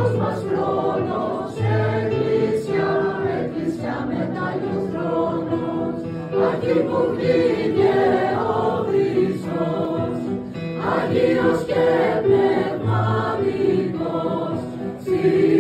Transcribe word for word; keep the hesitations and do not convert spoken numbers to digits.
Άγιος μας χρόνος, Εκκλησιά, Εκκλησιά μετάλλιος θρόνος, εκεί που βγήκε ο Χριστός, Αγίος και πνευματικός.